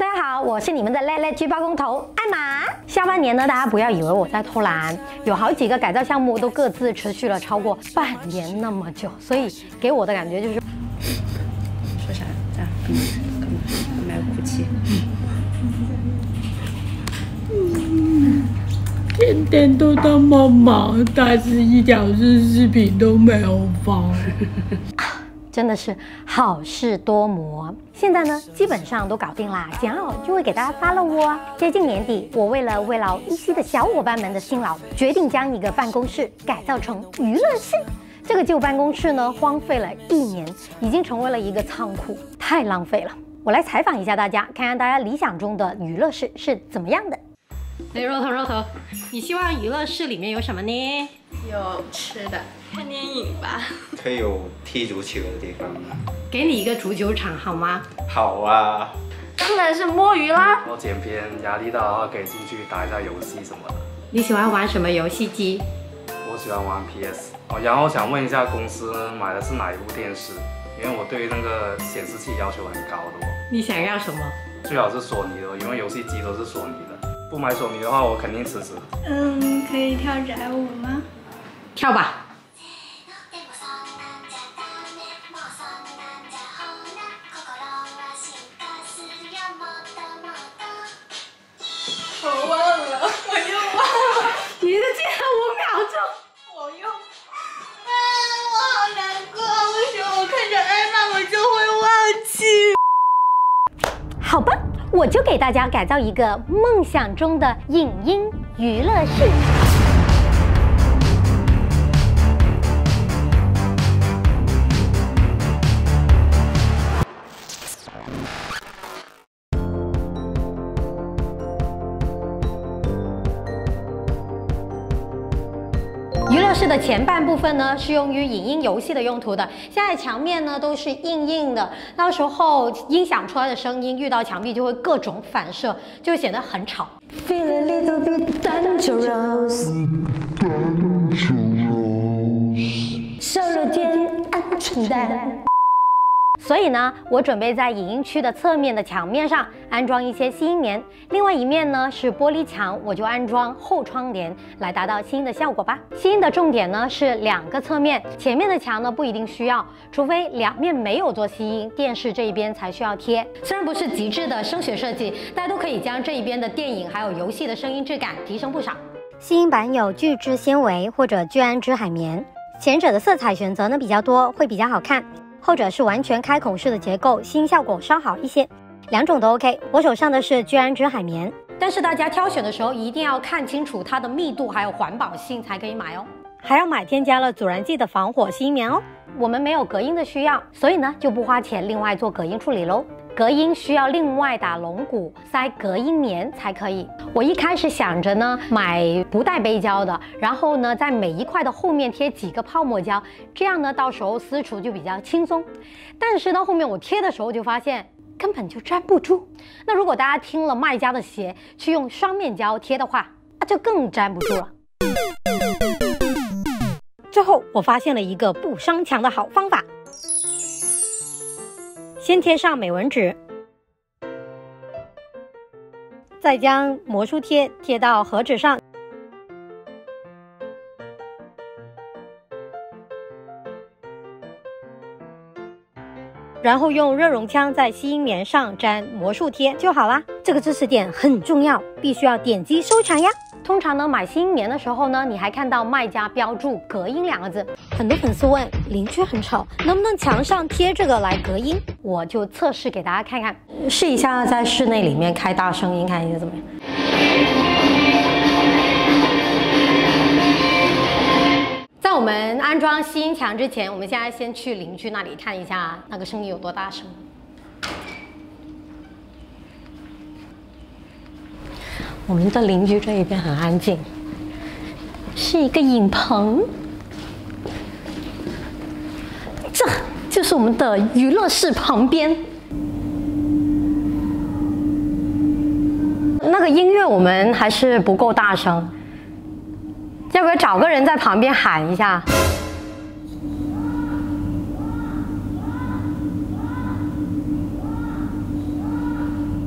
大家好，我是你们的赖赖剧包工头艾玛。下半年呢，大家不要以为我在偷懒，有好几个改造项目都各自持续了超过半年那么久，所以给我的感觉就是， 说啥？这样干嘛？没有哭泣。 天天都那么忙，但是一条视频都没有发。 真的是好事多磨。现在呢，基本上都搞定啦，简好就会给大家发了哦。接近年底，我为了慰劳依稀的小伙伴们的辛劳，决定将一个办公室改造成娱乐室。这个旧办公室呢，荒废了1年，已经成为了一个仓库，太浪费了。我来采访一下大家，看看大家理想中的娱乐室是怎么样的。哎，肉头，你希望娱乐室里面有什么呢？ 有吃的，看电影吧。 可以有踢足球的地方吗？ 给你一个足球场好吗？ 好啊。 当然是摸鱼啦。 我剪片压力大的话，可以进去打一下游戏什么的。 你喜欢玩什么游戏机？ 我喜欢玩 PS。然后想问一下公司买的是哪一部电视？因为我对那个显示器要求很高的哦。 你想要什么？ 最好是索尼的，因为游戏机都是索尼的。不买索尼的话，我肯定辞职。 可以跳宅舞吗？ 跳吧。 我忘了，我又忘了。 你的记了5秒钟， 我又……我好难过，为什么我看着艾玛我就会忘记？ 好吧，我就给大家改造一个梦想中的影音娱乐室。娱乐室的前半部分呢，是用于影音游戏的用途的。现在墙面呢都是硬的，到时候音响出来的声音遇到墙壁就会各种反射，就会显得很吵。Feel a little bit dangerous， 手榴间安全带。所以呢，我准备在影音区的侧面的墙面上安装一些吸音棉，另外一面呢是玻璃墙，我就安装后窗帘来达到吸音的效果吧。吸音的重点呢是2个侧面，前面的墙呢不一定需要，除非2面没有做吸音，电视这一边才需要贴。虽然不是极致的声学设计，大家都可以将这一边的电影还有游戏的声音质感提升不少。吸音板有聚酯纤维或者聚氨酯海绵，前者的色彩选择呢比较多，会比较好看。后者是完全开孔式的结构，吸音效果稍好一些，2种都 OK。我手上的是聚氨酯海绵，但是大家挑选的时候一定要看清楚它的密度还有环保性才可以买哦。还要买添加了阻燃剂的防火吸音棉哦。我们没有隔音的需要，所以呢就不花钱另外做隔音处理喽。隔音需要另外打龙骨塞隔音棉才可以。我一开始想着呢买不带背胶的，然后呢在每一块的后面贴几个泡沫胶，这样呢到时候撕除就比较轻松。但是到后面我贴的时候就发现根本就粘不住。那如果大家听了卖家的鞋去用双面胶贴的话，那就更粘不住了。最后我发现了一个不伤墙的好方法。先贴上美纹纸，再将魔术贴贴到盒纸上，然后用热熔枪在吸音棉上粘魔术贴就好啦。这个知识点很重要，必须要点击收藏呀。通常呢，买吸音棉的时候呢，你还看到卖家标注隔音2个字。很多粉丝问邻居很吵，能不能墙上贴这个来隔音？我就测试给大家看看，试一下在室内里面开大声音，看一下怎么样。在我们安装吸音墙之前，我们现在先去邻居那里看一下那个声音有多大声。我们的邻居这一边很安静，是一个影棚，这就是我们的娱乐室旁边。那个音乐我们还是不够大声，要不要找个人在旁边喊一下？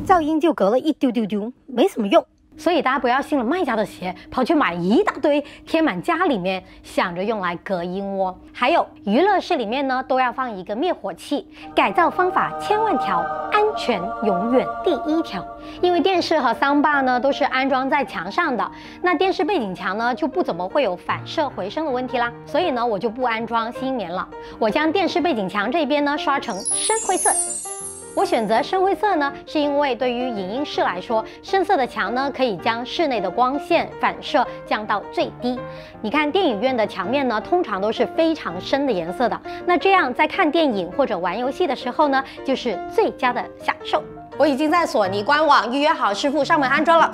噪音就隔了一丢丢丢，没什么用。所以大家不要信了卖家的邪，跑去买一大堆贴满家里面，想着用来隔音哦。还有娱乐室里面呢，都要放一个灭火器。改造方法千万条，安全永远第一条。因为电视和桑巴呢都是安装在墙上的，那电视背景墙呢就不怎么会有反射回声的问题啦。所以呢，我就不安装吸音棉了，我将电视背景墙这边呢刷成深灰色。我选择深灰色呢，是因为对于影音室来说，深色的墙呢可以将室内的光线反射降到最低。你看电影院的墙面呢，通常都是非常深的颜色的，那这样在看电影或者玩游戏的时候呢，就是最佳的享受。我已经在索尼官网预约好师傅上门安装了。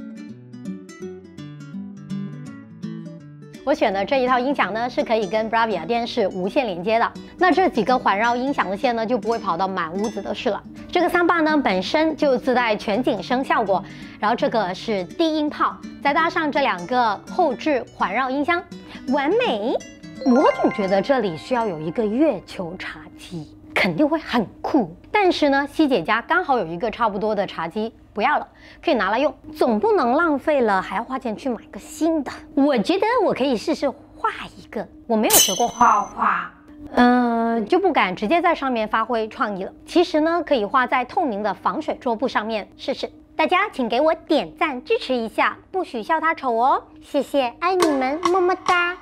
我选的这一套音响呢，是可以跟 Bravia 电视无线连接的。那这几个环绕音响的线呢，就不会跑到满屋子都是了。这个桑巴呢，本身就自带全景声效果，然后这个是低音炮，再搭上这2个后置环绕音箱，完美。我总觉得这里需要有一个月球茶几，肯定会很酷。但是呢，希姐家刚好有一个差不多的茶几，不要了，可以拿来用，总不能浪费了，还要花钱去买个新的。我觉得我可以试试画一个，我没有学过画画，就不敢直接在上面发挥创意了。其实呢，可以画在透明的防水桌布上面试试。大家请给我点赞支持一下，不许笑他丑哦，谢谢，爱你们，么么哒。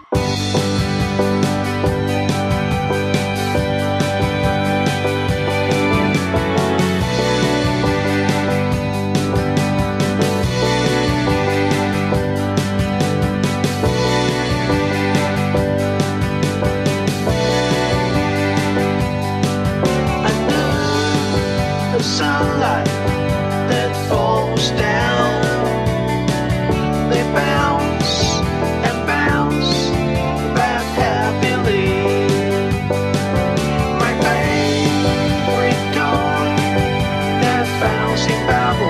Sunlight that falls down, they bounce and bounce back happily. My favorite toy, that bouncing bubble.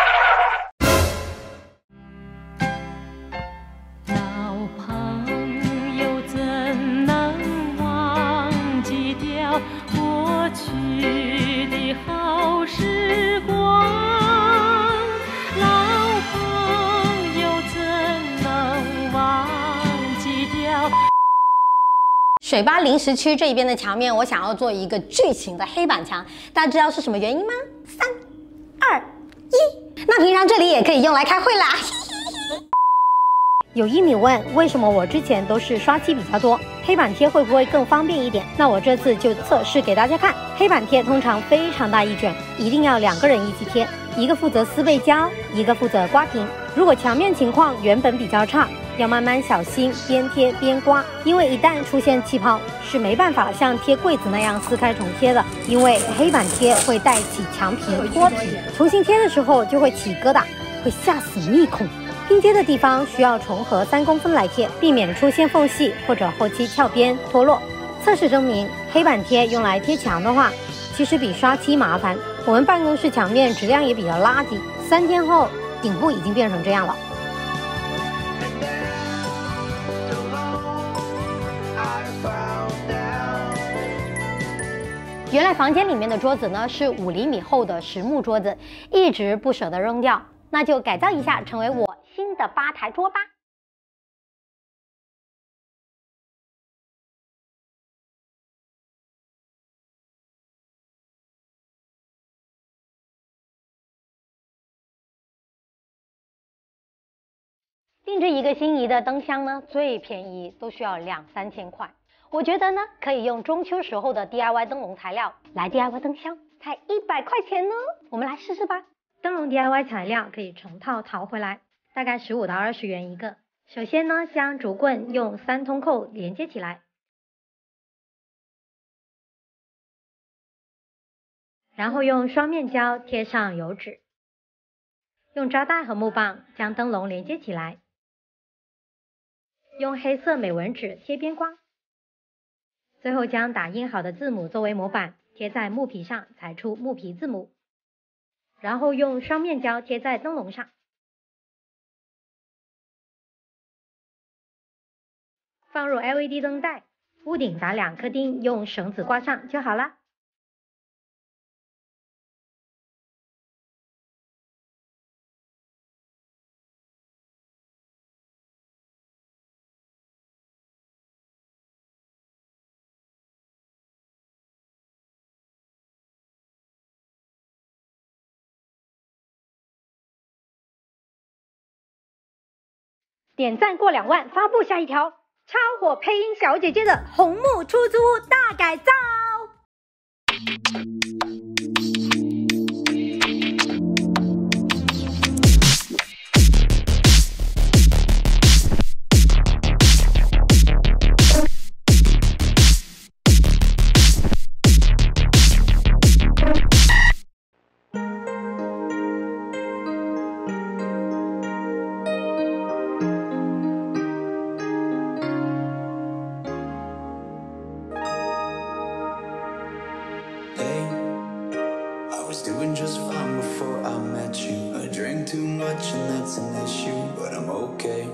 老朋友怎能忘记掉过去的好时光？老朋友怎能忘记掉？ 水吧零食区这边的墙面，我想要做一个巨型的黑板墙，大家知道是什么原因吗？3、2、1，那平常这里也可以用来开会啦。有1米问为什么我之前都是刷漆比较多，黑板贴会不会更方便一点？那我这次就测试给大家看。黑板贴通常非常大一卷，一定要2个人一起贴，一个负责撕背胶，一个负责刮平。如果墙面情况原本比较差，要慢慢小心，边贴边刮，因为一旦出现气泡，是没办法像贴柜子那样撕开重贴的，因为黑板贴会带起墙皮脱皮，重新贴的时候就会起疙瘩，会吓死密孔。拼接的地方需要重合3公分来贴，避免出现缝隙或者后期翘边脱落。测试证明，黑板贴用来贴墙的话，其实比刷漆麻烦。我们办公室墙面质量也比较垃圾，3天后顶部已经变成这样了。原来房间里面的桌子呢是5厘米厚的实木桌子，一直不舍得扔掉，那就改造一下，成为我新的吧台桌吧。定制一个心仪的灯箱呢，最便宜都需要2、3千块。我觉得呢，可以用中秋时候的 DIY 灯笼材料来 DIY 灯箱，才100块钱呢。我们来试试吧。灯笼 DIY 材料可以成套淘回来，大概15到20元一个。首先呢，将竹棍用3通扣连接起来，然后用双面胶贴上油纸，用扎带和木棒将灯笼连接起来，用黑色美纹纸贴边框，最后将打印好的字母作为模板贴在木皮上，裁出木皮字母，然后用双面胶贴在灯笼上，放入 LED 灯带，屋顶打2颗钉，用绳子挂上就好啦。 点赞过2万，发布下一条超火配音小姐姐的红木出租屋大改造。 Doing just fine before I met you. I drank too much and that's an issue, but I'm okay.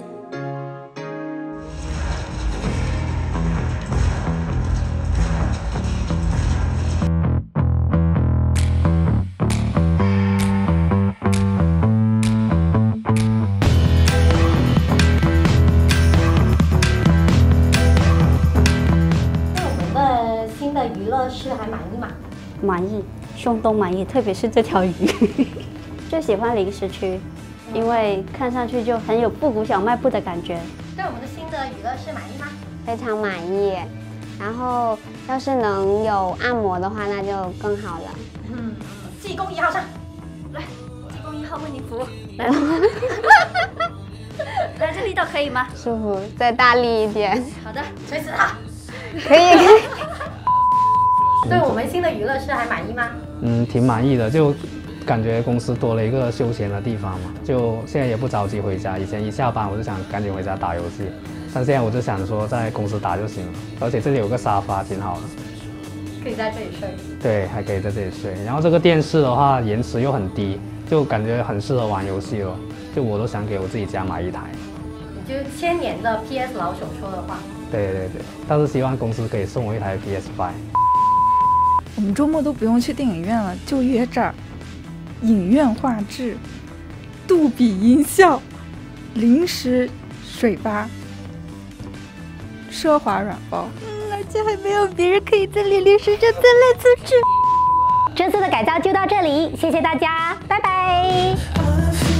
新的娱乐室还满意吗？ 满意，胸都满意，特别是这条鱼。最喜欢零食区，因为看上去就很有复古小卖部的感觉。 对我们的新的娱乐室满意吗？ 非常满意。然后要是能有按摩的话，那就更好了。 技工1号上，来，技工1号为你服务。 来了，来这力道可以吗？ 舒服，再大力一点。 好的，锤死他。 可以。 对我们新的娱乐室还满意吗？ 挺满意的，就感觉公司多了一个休闲的地方嘛。就现在也不着急回家，以前一下班我就想赶紧回家打游戏，但现在我就想说在公司打就行了。而且这里有个沙发，挺好的， 可以在这里睡。 对，还可以在这里睡。然后这个电视的话，延迟又很低，就感觉很适合玩游戏咯。就我都想给我自己家买一台。 你就1000年的 PS 老手说的话。 对，但是希望公司可以送我一台 PS5。 我们周末都不用去电影院了，就约这儿。影院画质，杜比音效，零食水吧，奢华软包，而且还没有别人可以在里零食上再来自制。 这次的改造就到这里，谢谢大家，拜拜。